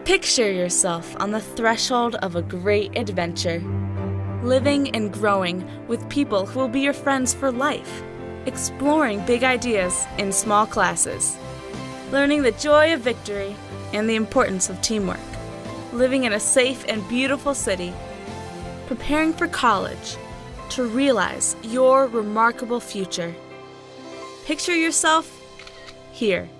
Picture yourself on the threshold of a great adventure, living and growing with people who will be your friends for life, exploring big ideas in small classes, learning the joy of victory and the importance of teamwork, living in a safe and beautiful city, preparing for college to realize your remarkable future. Picture yourself here.